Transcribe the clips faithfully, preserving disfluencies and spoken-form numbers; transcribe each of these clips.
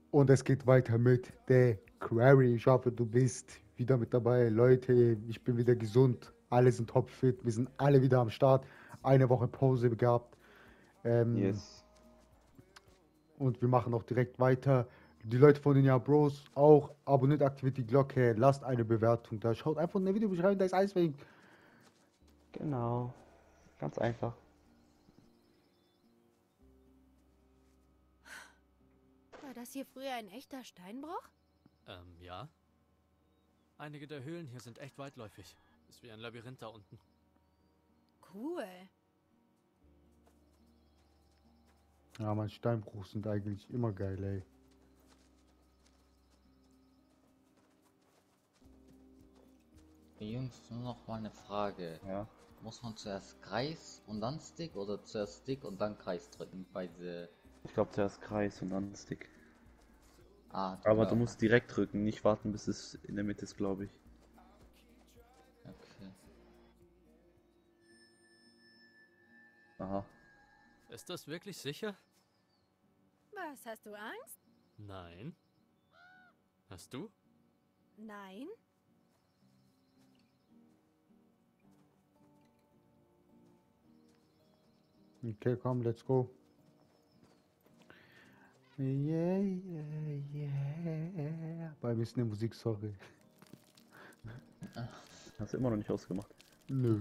Und es geht weiter mit der Query. Ich hoffe, du bist wieder mit dabei. Leute, ich bin wieder gesund. Alle sind topfit. Wir sind alle wieder am Start. Eine Woche Pause gehabt. Ähm, Yes. und wir machen auch direkt weiter. Die Leute von den Ja Bros auch. Abonniert, aktiviert die Glocke. Lasst eine Bewertung da. Schaut einfach in der Videobeschreibung, da ist alles wegen. Genau. Ganz einfach. War das hier früher ein echter Steinbruch? Ähm, ja. Einige der Höhlen hier sind echt weitläufig. Ist wie ein Labyrinth da unten. Cool. Ja, mein Steinbruch sind eigentlich immer geil, ey. Jungs, nur noch mal eine Frage. Ja. Muss man zuerst Kreis und dann Stick oder zuerst Stick und dann Kreis drücken bei diese... Ich glaube zuerst Kreis und dann Stick. Ah, Aber ja, du musst direkt drücken, nicht warten, bis es in der Mitte ist, glaube ich. okay. Aha. Ist das wirklich sicher? Was, hast du Angst? Nein. Hast du? Nein? Okay, komm, let's go. Yeah, yeah, yeah. Bei mir ist eine Musik, sorry. Hast du immer noch nicht ausgemacht. Nö.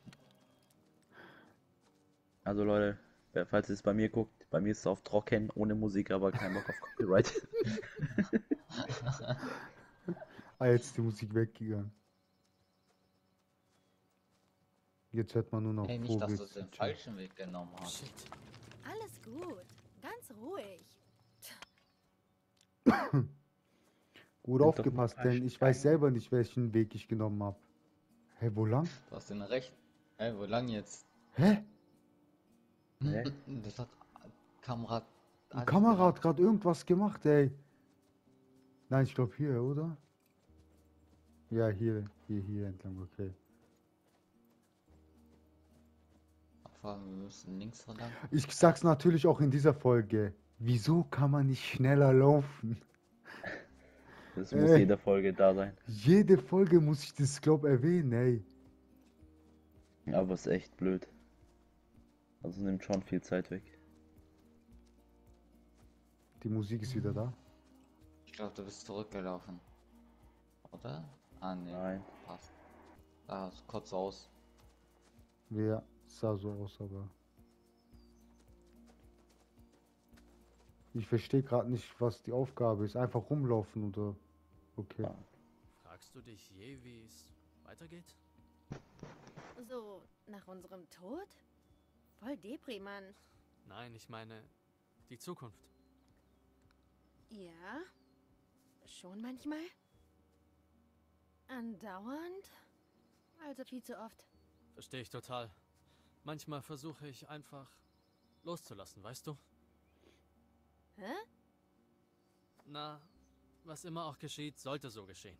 Also Leute, wer- falls ihr es bei mir guckt, bei mir ist es auf trocken, ohne Musik, aber kein Bock auf Copyright. Ah, jetzt ist die Musik weggegangen. Jetzt hört man nur noch Ey, nicht, dass du Vogel. den falschen Weg genommen hast. Shit. Alles gut. Ganz ruhig. Gut doch aufgepasst, mal denn ich weiß Stein. selber nicht, welchen Weg ich genommen habe. Hä, wo lang? Du hast den recht. Ey, wo lang jetzt? Hä? Hä? Das hat Kamerad. Die alles Kamera hat gemacht. gerade irgendwas gemacht, ey. Nein, ich glaube hier, oder? Ja, hier, hier, hier entlang, okay. Vor allem, wir müssen links lang. Ich sag's natürlich auch in dieser Folge. Wieso kann man nicht schneller laufen? Das muss Ey. jede Folge da sein. Jede Folge muss ich das, glaub, erwähnen, ey. Aber ist echt blöd. Also nimmt schon viel Zeit weg. Die Musik ist wieder da. Ich glaube, du bist zurückgelaufen. Oder? Ah, nee. Nein. Passt. Ah, kurz aus. Ja, sah so aus, aber. Ich verstehe gerade nicht, was die Aufgabe ist. Einfach rumlaufen oder. Okay. Ja. Fragst du dich je, wie es weitergeht? So, nach unserem Tod? Voll Depri, Mann. Nein, ich meine die Zukunft. Ja? Schon manchmal? Andauernd? Also viel zu oft. Verstehe ich total. Manchmal versuche ich einfach loszulassen, weißt du? Hä? Na, was immer auch geschieht, sollte so geschehen.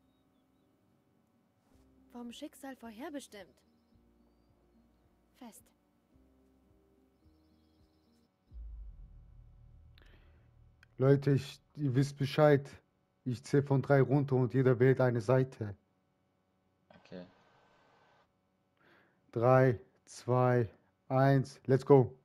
Vom Schicksal vorherbestimmt. Fest. Leute, ich, ihr wisst Bescheid. Ich zähle von drei runter und jeder wählt eine Seite. Okay. Drei, zwei, eins, let's go.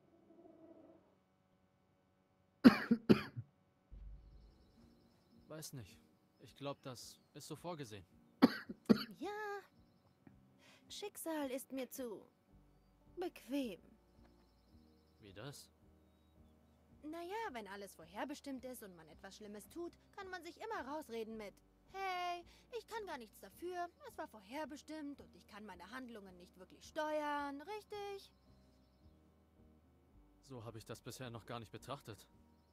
Weiß nicht. Ich glaube, das ist so vorgesehen. Ja. Schicksal ist mir zu bequem. Wie das? Naja, wenn alles vorherbestimmt ist und man etwas Schlimmes tut, kann man sich immer rausreden mit: Hey, ich kann gar nichts dafür, es war vorherbestimmt und ich kann meine Handlungen nicht wirklich steuern, richtig? So habe ich das bisher noch gar nicht betrachtet.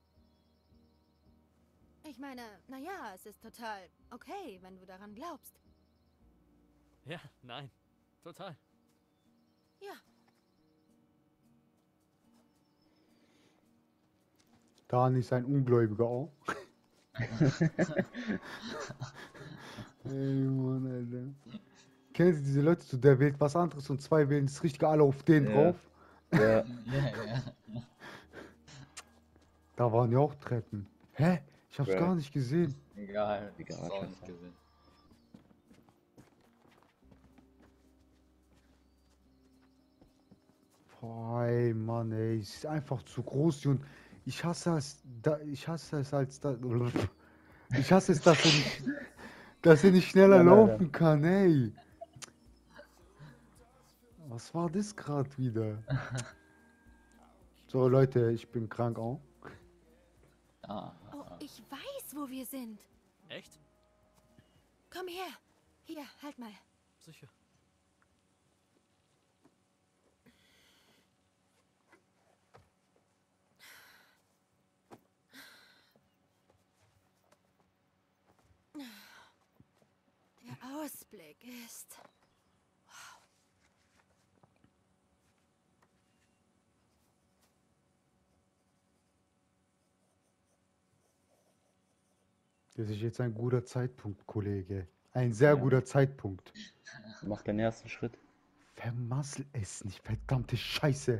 Ich meine, naja, es ist total okay, wenn du daran glaubst. Ja, nein. Total. Ja, Dan ist ein Ungläubiger auch. Ey, Mann, Alter. Kennen Sie diese Leute, so der wählt was anderes und zwei wählen das Richtige alle auf den Ja. drauf? Ja. Ja, ja. Da waren ja auch Treppen. Hä? Ich hab's Bruh. gar nicht gesehen. Egal, ich Egal, hab's auch scheiße. nicht gesehen. Boah, ey, Mann, ey, ist einfach zu groß, und ich hasse es, da, ich hasse es als da, ich hasse es, dass er nicht, dass er nicht schneller Ja, leider. laufen kann, ey. Was war das gerade wieder? So, Leute, ich bin krank auch. Ah, Oh, ich weiß, wo wir sind. Echt? Komm her. Hier, halt mal. Sicher. Der Ausblick ist... Das ist jetzt ein guter Zeitpunkt, Kollege. Ein sehr Ja. guter Zeitpunkt. Mach den ersten Schritt. Vermassel es nicht, verdammte Scheiße.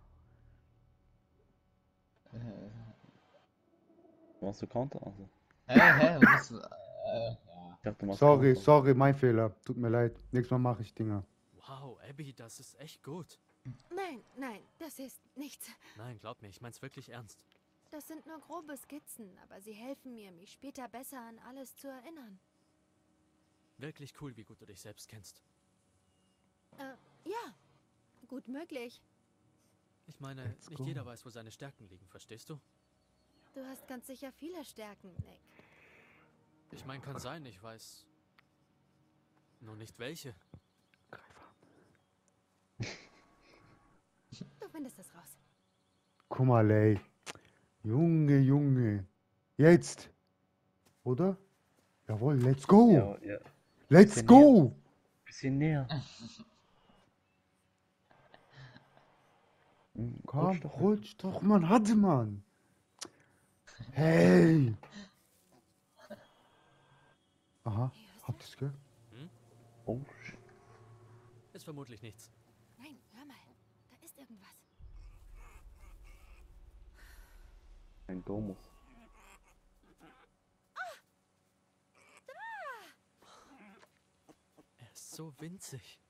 äh, Machst du Counter? Also, hä, hä, was, äh, ja. ich dachte, du machst Sorry, Counter. sorry, mein Fehler. Tut mir leid. Nächstes Mal mache ich Dinger. Wow, Abby, das ist echt gut. Nein, nein, das ist nichts. Nein, glaub mir, ich mein's wirklich ernst. Das sind nur grobe Skizzen, aber sie helfen mir, mich später besser an alles zu erinnern. Wirklich cool, wie gut du dich selbst kennst. Äh, ja, gut möglich. Ich meine, Let's nicht go. jeder weiß, wo seine Stärken liegen, verstehst du? Du hast ganz sicher viele Stärken, Nick. Ich meine, kann sein, ich weiß nur nicht welche. Du findest es raus. Guck mal, ey. Junge, Junge. Jetzt. Oder? Jawohl, let's go. Ja, ja. Let's Bisschen go. Bisschen näher. Hm, Komm, rutsch doch. rutsch doch, Mann. Hatte, Mann. Hey. Aha, Hey, hörst habt ihr's gehört? Oh, shit. Ist vermutlich nichts. Nein, hör mal. Da ist irgendwas. Ein Domus. Er ist so winzig.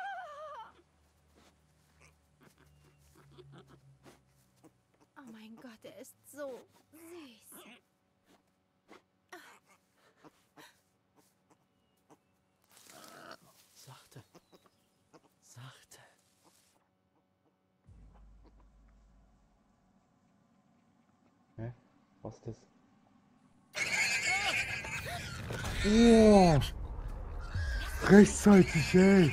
Oh mein Gott, er ist so süß. Sachte. Sachte. Hä? Was ist das? Oh. Rechtzeitig, ey.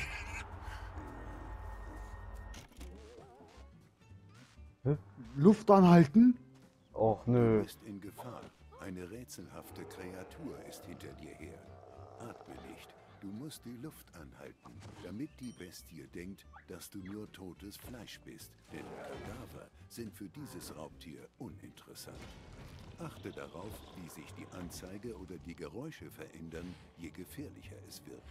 Hä? Luft anhalten? Och, Du nö. bist in Gefahr. Eine rätselhafte Kreatur ist hinter dir her. Atme nicht. Du musst die Luft anhalten, damit die Bestie denkt, dass du nur totes Fleisch bist. Denn Kadaver sind für dieses Raubtier uninteressant. Achte darauf, wie sich die Anzeige oder die Geräusche verändern, je gefährlicher es wird.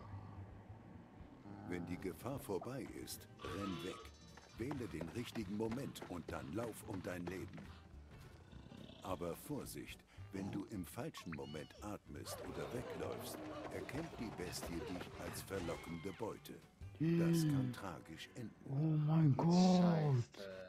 Wenn die Gefahr vorbei ist, renn weg. Wähle den richtigen Moment und dann lauf um dein Leben. Aber Vorsicht, wenn du im falschen Moment atmest oder wegläufst, erkennt die Bestie dich als verlockende Beute. Das kann tragisch enden. Oh mein Gott. Scheiße.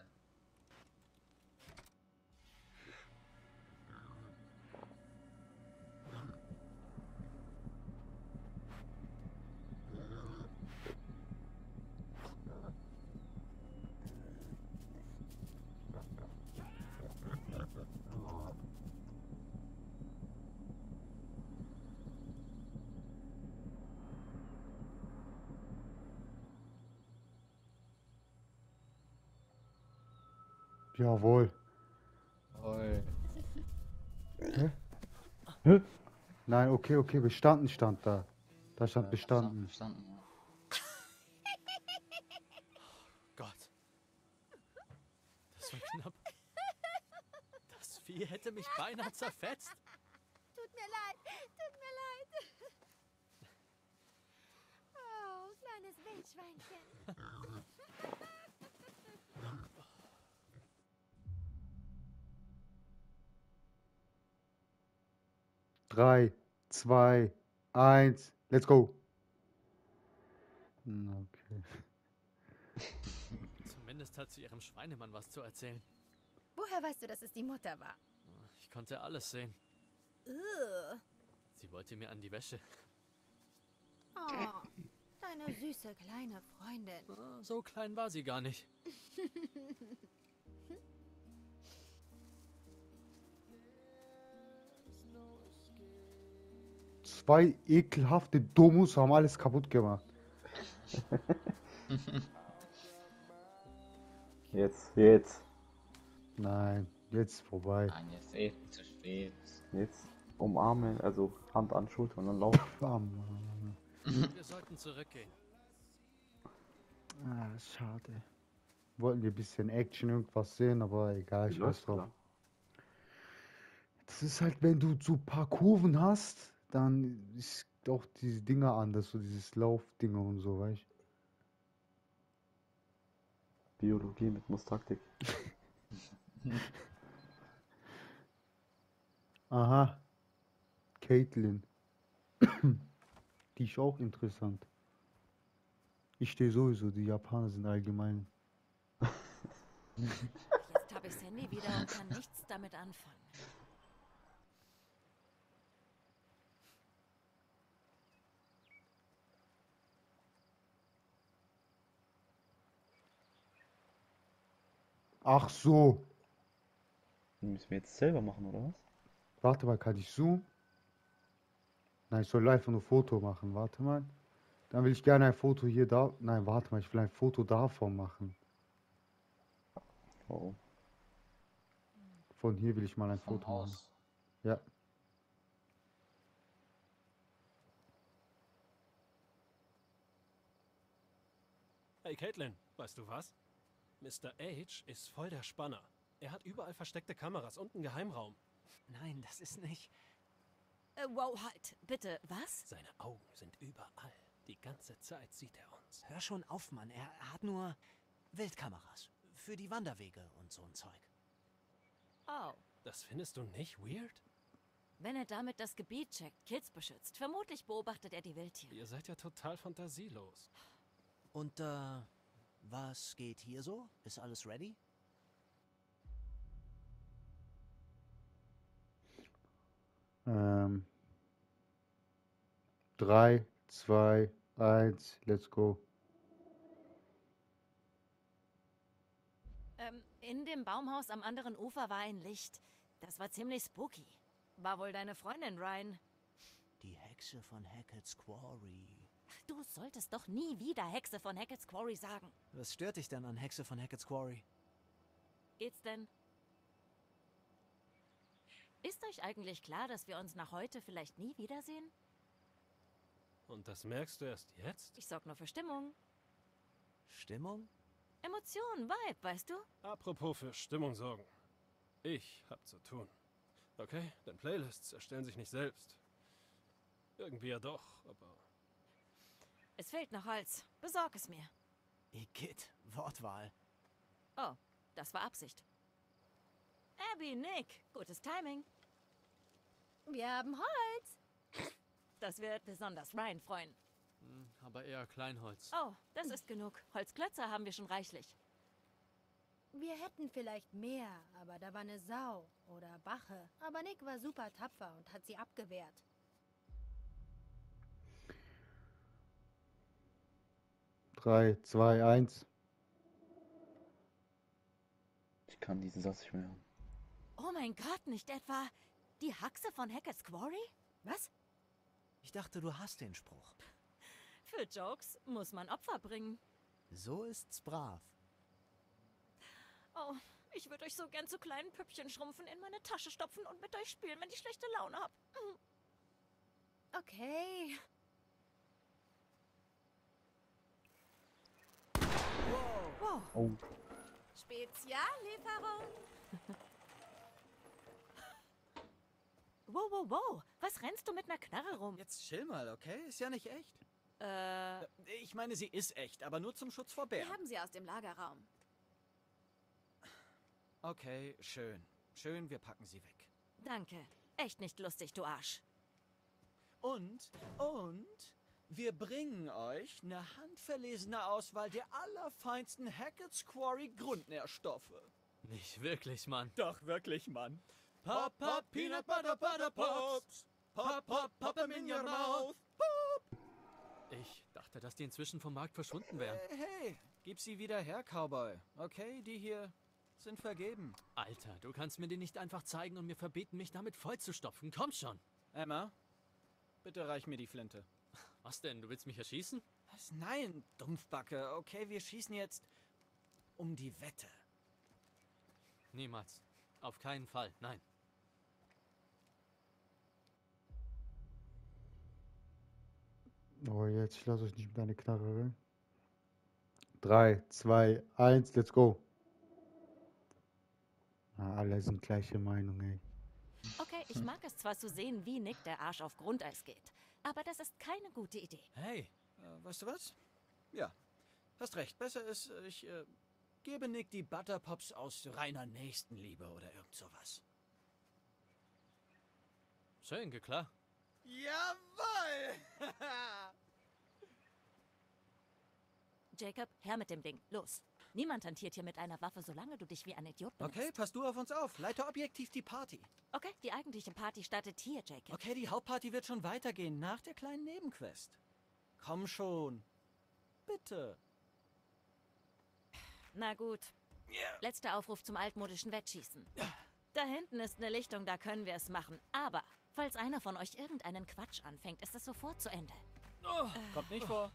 Jawohl. Oi. Hä? Nein, okay, okay, bestanden stand da. Da stand bestanden. Verstanden, ja. Gott. Das war knapp. Das Vieh hätte mich beinahe zerfetzt. Tut mir leid, tut mir leid. Oh, kleines Wildschweinchen. drei, zwei, eins, let's go. Hm, okay. Zumindest hat sie ihrem Schweinemann was zu erzählen. Woher weißt du, dass es die Mutter war? Ich konnte alles sehen. Ugh. Sie wollte mir an die Wäsche. Oh, deine süße kleine Freundin. Ah, So klein war sie gar nicht. Zwei ekelhafte Domus haben alles kaputt gemacht. Jetzt, jetzt, Nein, jetzt vorbei. Nein, jetzt eh zu spät. jetzt umarmen, also Hand an Schulter und dann laufen. Ah, Mann. Wir sollten zurückgehen. Ah, schade. Wollten wir ein bisschen Action, irgendwas sehen, aber egal, ich weiß drauf. Das ist halt, wenn du so ein paar Kurven hast, dann ist auch diese Dinger anders, so dieses Laufdinger und so, weißt du? Biologie mit Mustaktik. Aha. Caitlyn. Die ist auch interessant. Ich stehe sowieso, die Japaner sind allgemein. Jetzt habe ich das Handy wieder und kann nichts damit anfangen. Ach so. Müssen wir jetzt selber machen, oder was? Warte mal, kann ich zoomen? Nein, ich soll einfach nur Foto machen. Warte mal. Dann will ich gerne ein Foto hier da. Nein, warte mal, ich will ein Foto davon machen. Oh. Von hier will ich mal ein Vom Foto machen. Haus. Ja. Hey Caitlin, weißt du was? Mister H ist voll der Spanner. Er hat überall versteckte Kameras und einen Geheimraum. Nein, das ist nicht... Äh, wow, halt. Bitte, was? Seine Augen sind überall. Die ganze Zeit sieht er uns. Hör schon auf, Mann. Er hat nur Wildkameras. Für die Wanderwege und so ein Zeug. Oh. Das findest du nicht weird? Wenn er damit das Gebiet checkt, Kids beschützt, vermutlich beobachtet er die Wildtiere. Ihr seid ja total fantasielos. Und, äh, was geht hier so? Ist alles ready? Ähm. Drei, zwei, eins, let's go. Ähm, in dem Baumhaus am anderen Ufer war ein Licht. Das war ziemlich spooky. War wohl deine Freundin, Ryan. Die Hexe von Hackett's Quarry. Du solltest doch nie wieder Hexe von Hackett's Quarry sagen. Was stört dich denn an Hexe von Hackett's Quarry? Geht's denn? Ist euch eigentlich klar, dass wir uns nach heute vielleicht nie wiedersehen? Und das merkst du erst jetzt? Ich sorg nur für Stimmung. Stimmung? Emotionen, Vibe, weißt du? Apropos für Stimmung sorgen. Ich hab zu tun. Okay, denn Playlists erstellen sich nicht selbst. Irgendwie ja doch, aber... Es fehlt noch Holz. Besorg es mir. Igitt, Wortwahl. Oh, das war Absicht. Abby, Nick, gutes Timing. Wir haben Holz. Das wird besonders Ryan freuen. Hm, aber eher Kleinholz. Oh, das ist genug. Holzklötzer haben wir schon reichlich. Wir hätten vielleicht mehr, aber da war eine Sau oder Bache. Aber Nick war super tapfer und hat sie abgewehrt. Drei, zwei, eins. Ich kann diesen Satz nicht mehr hören. Oh mein Gott, nicht etwa die Haxe von Hackett's Quarry? Was? Ich dachte, du hast den Spruch. Für Jokes muss man Opfer bringen. So ist's brav. Oh, ich würde euch so gern zu kleinen Püppchen schrumpfen, in meine Tasche stopfen und mit euch spielen, wenn ich schlechte Laune hab. Okay. Wow. Oh, Speziallieferung. Wow, wow, wow. Was rennst du mit einer Knarre rum? Jetzt chill mal, okay? Ist ja nicht echt. Äh, Ich meine, sie ist echt, aber nur zum Schutz vor Wir Bären. haben sie aus dem Lagerraum. Okay, schön. Schön, wir packen sie weg. danke. Echt nicht lustig, du Arsch. Und, und, wir bringen euch eine handverlesene Auswahl der allerfeinsten Hackett's Quarry Grundnährstoffe. Nicht wirklich, Mann. Doch, wirklich, Mann. Pop, pop, Peanut Butter Butter Pops. Pop, pop, pop 'em in your mouth. Pop. Ich dachte, dass die inzwischen vom Markt verschwunden wären. Hey, hey, gib sie wieder her, Cowboy. Okay, die hier sind vergeben. Alter, du kannst mir die nicht einfach zeigen und mir verbieten, mich damit vollzustopfen. Komm schon. Emma, bitte reich mir die Flinte. Was denn? Du willst mich erschießen? Was? Nein, Dumpfbacke. Okay, wir schießen jetzt um die Wette. Niemals. Auf keinen Fall. Nein. Oh, jetzt, ich lasse euch nicht mit einer Knarre rein. drei, zwei, eins, let's go. Na, alle sind gleiche Meinung, ey. Okay, ich mag es zwar zu sehen, wie Nick der Arsch auf Grundeis geht, aber das ist keine gute Idee. Hey, äh, weißt du was? Ja, hast recht. Besser ist, äh, ich äh, gebe Nick die Butterpops aus reiner Nächstenliebe oder irgend sowas. Schön, klar. Jawoll! Jacob, her mit dem Ding. Los. Niemand hantiert hier mit einer Waffe, solange du dich wie ein Idiot benimmst. Okay, pass du auf uns auf. Leite objektiv die Party. Okay, die eigentliche Party startet hier, Jacob. Okay, die Hauptparty wird schon weitergehen, nach der kleinen Nebenquest. Komm schon. Bitte. Na gut. Letzter Aufruf zum altmodischen Wettschießen. Da hinten ist eine Lichtung, da können wir es machen. Aber, falls einer von euch irgendeinen Quatsch anfängt, ist es sofort zu Ende. Oh, kommt nicht vor.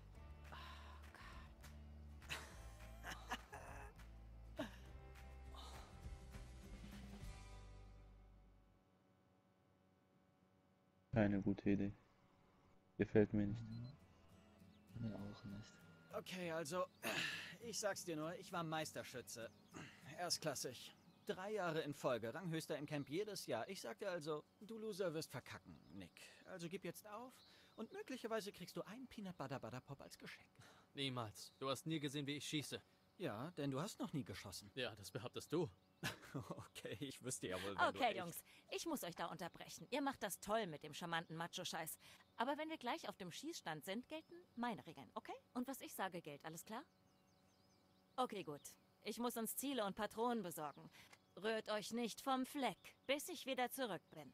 Keine gute Idee. Gefällt mir nicht. Mir auch nicht. Okay, also, ich sag's dir nur, ich war Meisterschütze. Erstklassig. Drei Jahre in Folge, Ranghöchster im Camp jedes Jahr. Ich sagte also, du Loser wirst verkacken, Nick. Also gib jetzt auf und möglicherweise kriegst du einen Peanut Butter Butter Pop als Geschenk. Niemals. Du hast nie gesehen, wie ich schieße. Ja, denn du hast noch nie geschossen. Ja, das behauptest du. Okay, ich wüsste ja wohl, wenn du Okay, echt... Jungs, ich muss euch da unterbrechen. Ihr macht das toll mit dem charmanten Macho-Scheiß. Aber wenn wir gleich auf dem Schießstand sind, gelten meine Regeln, okay? Und was ich sage, gilt. Alles klar? Okay, gut. Ich muss uns Ziele und Patronen besorgen. Rührt euch nicht vom Fleck, bis ich wieder zurück bin.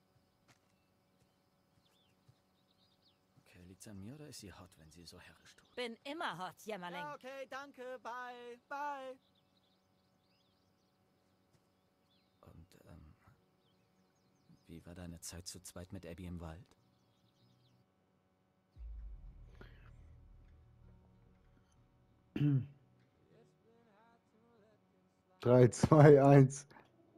Okay, liegt's an mir oder ist sie hot, wenn sie so herrisch tut? Bin immer hot, Jämmerling. Ja, okay, danke, bye, bye. Und, ähm, wie war deine Zeit zu zweit mit Abby im Wald? drei, zwei, eins.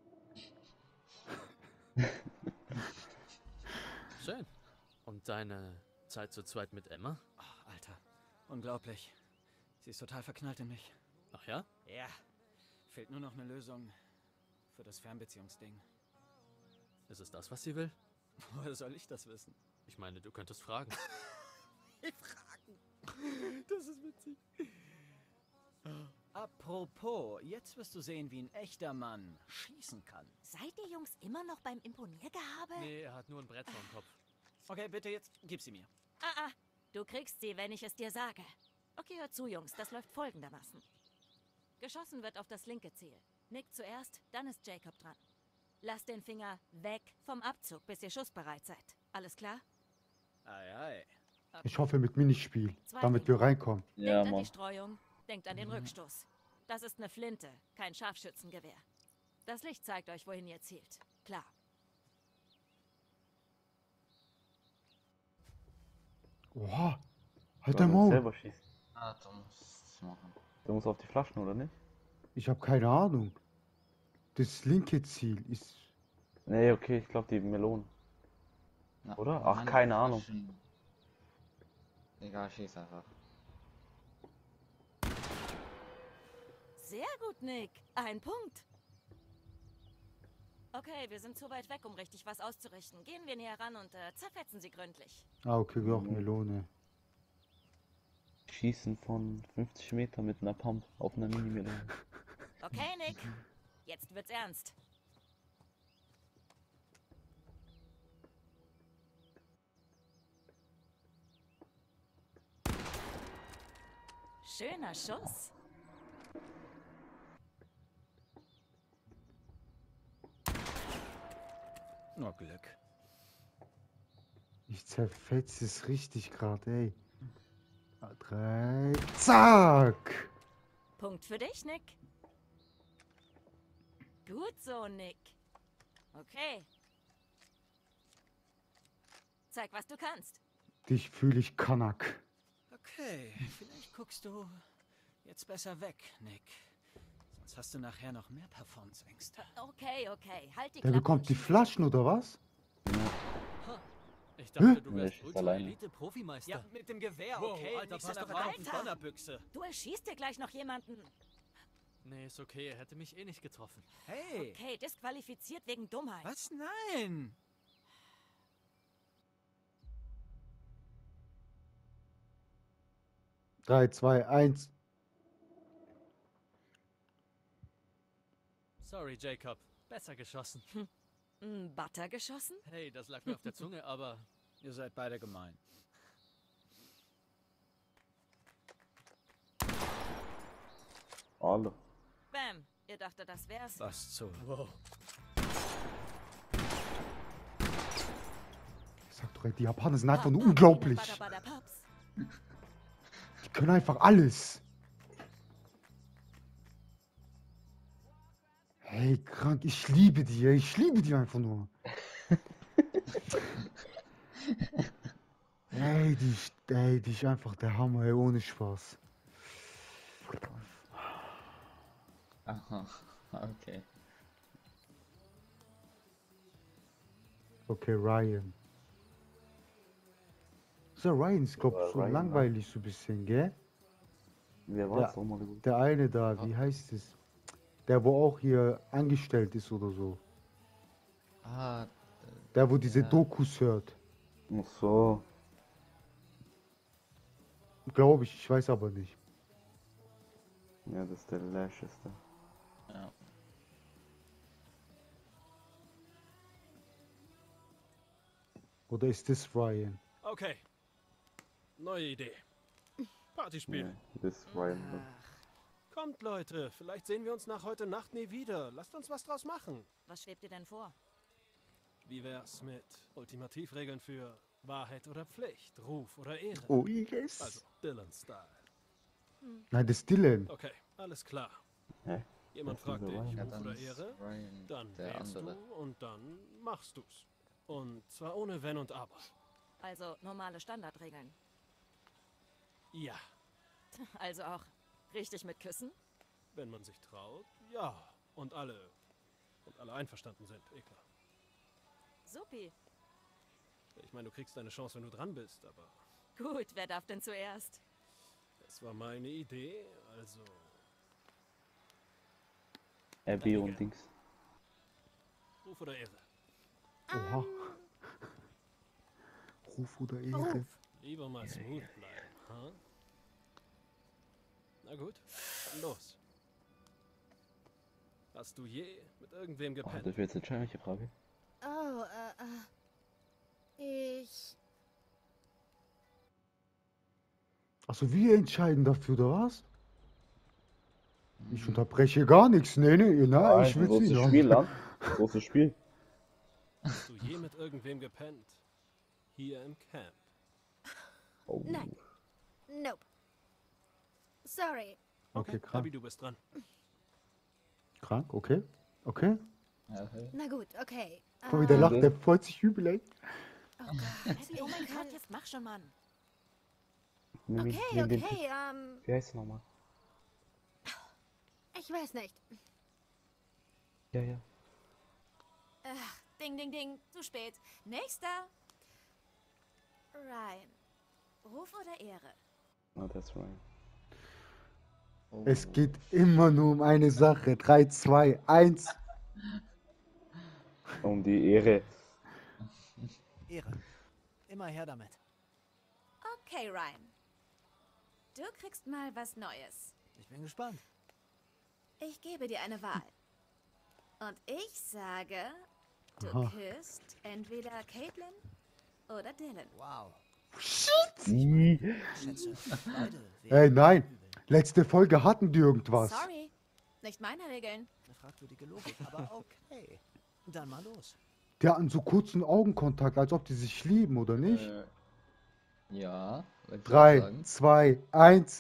Schön. Und deine Zeit zu zweit mit Emma? Oh, Alter, unglaublich. Sie ist total verknallt in mich. Ach ja? Ja, fehlt nur noch eine Lösung für das Fernbeziehungsding. Ist es das, was sie will? Woher soll ich das wissen? Ich meine, du könntest fragen. Ich fragen. Das ist witzig. Apropos, jetzt wirst du sehen, wie ein echter Mann schießen kann. Seid ihr Jungs immer noch beim Imponiergehabe? Nee, er hat nur ein Brett vorm Kopf. Okay, bitte jetzt, gib sie mir. Ah, ah, du kriegst sie, wenn ich es dir sage. Okay, hört zu, Jungs, das läuft folgendermaßen. Geschossen wird auf das linke Ziel. Nick zuerst, dann ist Jacob dran. Lasst den Finger weg vom Abzug, bis ihr schussbereit seid. Alles klar? Ei, ei. Okay. Ich hoffe mit Minispiel, Zwei damit Finger. wir reinkommen. Denkt Ja, an die Mann. Streuung, denkt an den Mhm. Rückstoß. Das ist eine Flinte, kein Scharfschützengewehr. Das Licht zeigt euch, wohin ihr zielt. Klar. Oha, halt Du dein musst Maul. selber schießen. Ah, du musst es machen. Du musst auf die Flaschen, oder nicht? Ich habe keine Ahnung. Das linke Ziel ist... Nee, okay, ich glaube die Melonen. Na, Oder? Ach, meine keine Ahnung. Flaschen. Egal, schieß einfach. Sehr gut, Nick. Ein Punkt. Okay, wir sind zu weit weg, um richtig was auszurichten. Gehen wir näher ran und äh, zerfetzen sie gründlich. Ah, okay, wir auch Mhm. Melone. Schießen von fünfzig Meter mit einer Pump auf einer Mini-Melone. Okay, Nick. Jetzt wird's ernst. Schöner Schuss. Nur Glück. Ich zerfetze es richtig gerade, ey. Drei. Zack! Punkt für dich, Nick. Gut so, Nick. Okay. Zeig, was du kannst. Dich fühle ich Kanak. Okay, vielleicht guckst du jetzt besser weg, Nick. Sonst hast du nachher noch mehr Performance-Ängste. Okay, okay. Halt die Der Klappe bekommt und die schieß. Flaschen, oder was? Ich dachte, Hä? du Nee, wärst ich ist alleine. Ultra-Elite-Profimeister. Ja, mit dem Gewehr, Wow, okay? Alter, Nicht so pass einer doch auf. verdammten Alter. Donnerbüchse. Du erschießt dir gleich noch jemanden. Nee, ist okay, er hätte mich eh nicht getroffen. Hey, Okay, disqualifiziert wegen Dummheit. was? Nein! Drei, zwei, eins. Sorry, Jacob. Besser geschossen. Ein Butter geschossen? Hey, das lag mir auf der Zunge, aber Ihr seid beide gemein. Alle. Bam. Ihr dachtet, das wär's? Was zu? wow. Ich sag doch, ey, die Japaner sind einfach Pop, nur pop, unglaublich. Peanut Butter, Butter, Pops. Die können einfach alles. Hey, krank, ich liebe die, ey. Ich liebe die einfach nur. Ey, die, ist- ey, die ist einfach der Hammer, ey, ohne Spaß. Aha, okay. Okay, Ryan. So, Ryan ist, glaub Ja, ich, so Ryan, ne? langweilig so ein bisschen, gell? Wer war Ja. das nochmal gut? Der eine da, wie heißt es? Der, wo auch hier angestellt ist oder so. Ah, Der, wo diese Ja. Dokus hört. Ach so. Glaube ich, ich weiß aber nicht. Ja, das ist der Lasheste. ja. Oder ist das Ryan? Okay. Neue Idee. Partyspiel. Nee, das ist Ryan. Kommt, Leute. Vielleicht sehen wir uns nach heute Nacht nie wieder. Lasst uns was draus machen. Was schwebt dir denn vor? Wie wär's mit Ultimativregeln für Wahrheit oder Pflicht, Ruf oder Ehre? Oh, yes. Also, Dylan-Style. Nein, das ist Dylan. Okay, alles klar. Hä? Jemand Das ist fragt der dich, Ryan. Ja, Ruf dann oder ist Ehre? Ryan Dann der wählst andere. du und dann machst du's. Und zwar ohne Wenn und Aber. Also normale Standardregeln. Ja, Also auch richtig mit Küssen? wenn man sich traut, ja. Und alle, und alle einverstanden sind, eh klar. Supi. Ich meine, du kriegst deine Chance, wenn du dran bist, aber Gut, wer darf denn zuerst? es war meine Idee, also Abby und Dings. Ruf oder Ehre. Oha. Ruf oder Ehre. Lieber mal smooth bleiben, ha? Na gut, dann los. Hast du je mit irgendwem Oh, gepennt? das wird jetzt eine scheinliche Frage. Oh, äh, äh. Ich. Achso, wir entscheiden dafür, oder was? Ich unterbreche gar nichts. Nee, nee, na, ich will großes nicht. Spiel, Land. Großes Spiel. Hast du je mit irgendwem gepennt? Hier im Camp. Oh. Nein. Nope. Sorry. Okay, Abby, krank. du bist dran. Krank, okay. Okay. Ja, okay. Na gut, okay. Guck mal, wie der Ähm, lacht, der freut sich übel, ey. Oh Gott. Abby, oh mein ich kann- Gott, jetzt mach schon, Mann. Nimm ihn- Okay, nimm den- okay, ähm. Wie heißt er nochmal? Ich weiß nicht. Ja, ja. Ach, ding, ding, ding. Zu spät. Nächster. Ryan. Ruf oder Ehre? Ah, das ist Ryan. Oh. Es geht immer nur um eine Sache. drei, zwei, eins. Um die Ehre. Ehre. Immer her damit. Okay, Ryan. Du kriegst mal was Neues. Ich bin gespannt. Ich gebe dir eine Wahl. Und ich sage, du Aha. küsst entweder Caitlin oder Dylan. Wow. Die. Schätze, beide Ey, nein. Letzte Folge hatten die irgendwas. Sorry. Nicht meine Regeln. Eine fragwürdige Logik, aber okay. Dann mal los. Die hatten so kurzen Augenkontakt, als ob die sich lieben, oder nicht? Äh, ja. würd ich auch Drei, sagen. zwei, eins.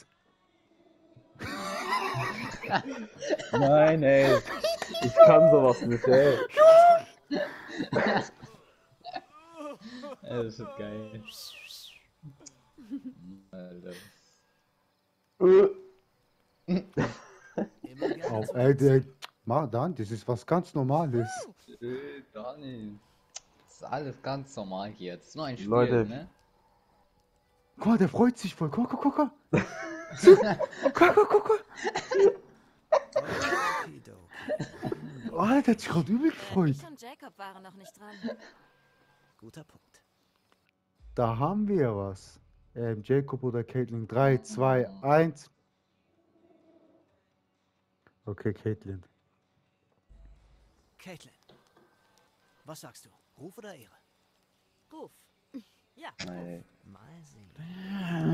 Nein, ey. Ich kann sowas nicht, ey. Ja, das ist geil. Alter. Immer gerne Oh, zu ey, der, mach dann, das ist was ganz Normales. Äh, Daniel. Das ist alles ganz normal hier. Das ist nur ein Spiel, Leute. ne? Guck mal, der freut sich voll. Guck, guck, guck, guck. Guck, guck, guck, guck. Okidoki. Oh, der hat sich gerade übel Äh, gefreut. ich und Jacob waren noch nicht dran. Guter Punkt. Da haben wir was. Ähm, Jacob oder Caitlin. drei, zwei, eins. Okay, Caitlin. Caitlin. Was sagst du? Ruf oder Ehre? Ruf. Ja. Nein. Mal sehen.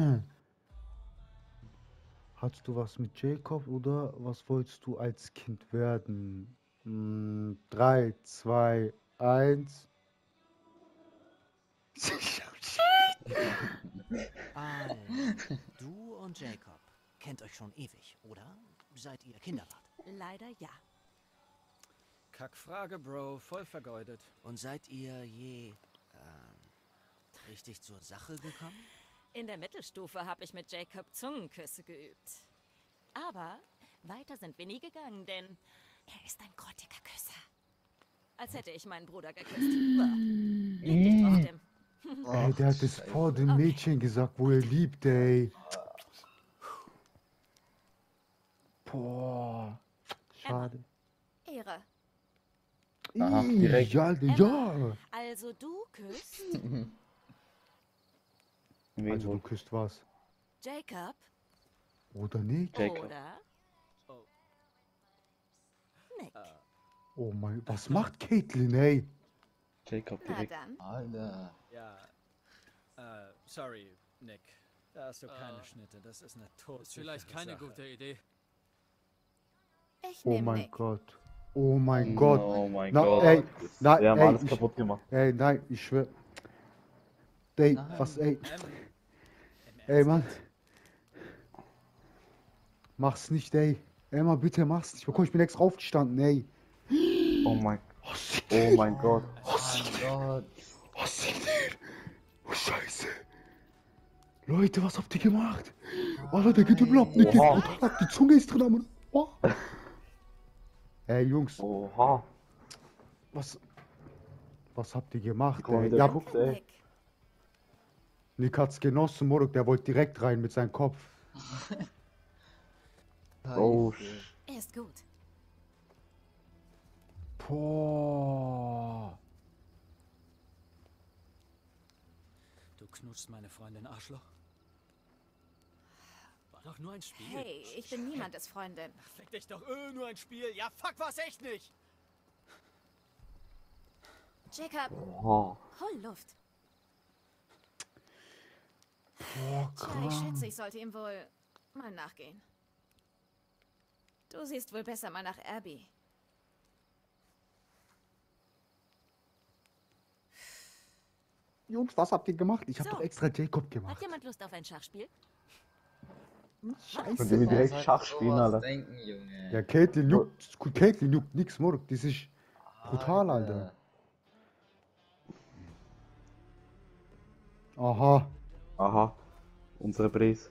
Hattest du was mit Jacob oder was wolltest du als Kind werden? Hm, drei, zwei, eins. Also, du und Jacob kennt euch schon ewig, oder? Seit ihr Kinder wart. Leider ja. Kackfrage, Bro. Voll vergeudet. Und seid ihr je ähm, richtig zur Sache gekommen? In der Mittelstufe habe ich mit Jacob Zungenküsse geübt. Aber weiter sind wir nie gegangen, denn er ist ein grottiger Küsser. Als hätte ich meinen Bruder geküsst. Bah. Lieb dich trotzdem. Ey, der hat es vor dem Mädchen gesagt, wo er liebt, ey. Boah. Schade. Ehre. Aha, Ih, direkt. Ja, ja. Also du küsst Wen Also du wohl? küsst was. Jacob Oder nicht? Jacob. oder Oh. Nick. Oh mein, was macht Caitlin, ey? Jacob Na direkt. dann. Alter. Ja. Äh, sorry, Nick. Da hast du keine Äh, Schnitte. Das ist eine todsichere Ist vielleicht keine Sache. gute Idee. Ich Oh nehme mein Nick. Gott. Oh mein Gott. Oh mein Na, Gott. ey, na, Wir haben ey, alles ich- kaputt gemacht. Ey, nein, ich schwör. Ey, Nein. was, ey, Ähm, im ey, Ernst? Mann. Mach's nicht, ey. Ey, Mann, bitte mach's nicht. Guck, ich bin extra aufgestanden, ey. Oh mein, Oh, shit. oh mein Gott. Oh mein Gott. Oh, shit. Oh, Scheiße. Leute, was habt ihr gemacht? Oh, Leute, der geht überhaupt nicht. Oha. Die Zunge ist drin, aber. Oh. Ey, Jungs, Oha. was. Was habt ihr gemacht, Guck mal, wie ey? der Ja, guckt, ey. Nick. Nick hat's genossen, Morok, der wollte direkt rein mit seinem Kopf. Oh, Scheiße. Er ist gut. Boah. Du knutschst meine Freundin Arschloch. War doch nur ein Spiel. Hey, ich bin niemandes Freundin. Fick dich doch, äh, nur ein Spiel. Ja, fuck, war's echt nicht. Jacob, Oha. hol Luft. Boah, Tja, ich schätze, krass. ich sollte ihm wohl mal nachgehen. Du siehst wohl besser mal nach Abby. Jungs, was habt ihr gemacht? Ich hab So. doch extra Jacob Hat gemacht. jemand Lust auf ein Schachspiel? Könnt ihr Scheiße. mir direkt Was halt Schach spielen, sowas Alter? denken, Junge. Ja, Caitlin juckt, gut, Caitlin juckt nix, Morok. Das ist brutal, Alter. Aha. Aha. Unsere Brees.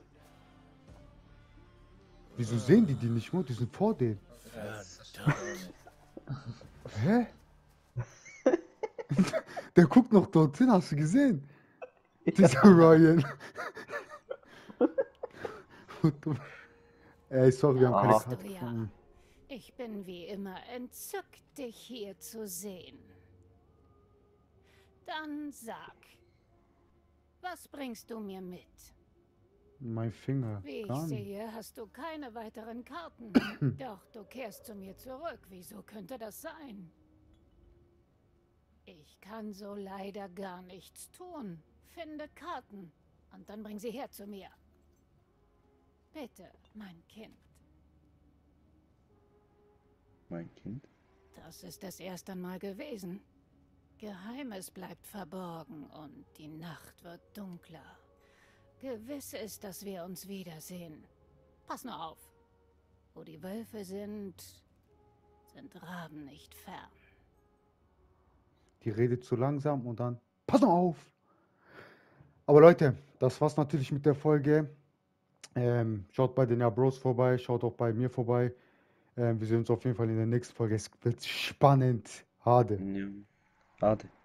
Wieso sehen die die nicht, Morok? Die sind vor denen. Hä? Der guckt noch dorthin, hast du gesehen? Dieser Ryan. Ey, sorry, wir haben keine Aha. Karte. Du ja. Ich bin wie immer entzückt, dich hier zu sehen. Dann sag, was bringst du mir mit? Mein Finger. Wie ich Gar nicht. sehe, hast du keine weiteren Karten. Doch du kehrst zu mir zurück. Wieso könnte das sein? Ich kann so leider gar nichts tun. Finde Karten und dann bring sie her zu mir. Bitte, mein Kind. Mein Kind? Das ist es erst einmal gewesen. Geheimes bleibt verborgen und die Nacht wird dunkler. Gewiss ist, dass wir uns wiedersehen. Pass nur auf. Wo die Wölfe sind, sind Raben nicht fern. Die redet zu langsam und dann, pass noch auf! Aber Leute, das war's natürlich mit der Folge. Ähm, schaut bei den Ja Bros vorbei, schaut auch bei mir vorbei. Ähm, wir sehen uns auf jeden Fall in der nächsten Folge. Es wird spannend. Hade. Ja. Warte.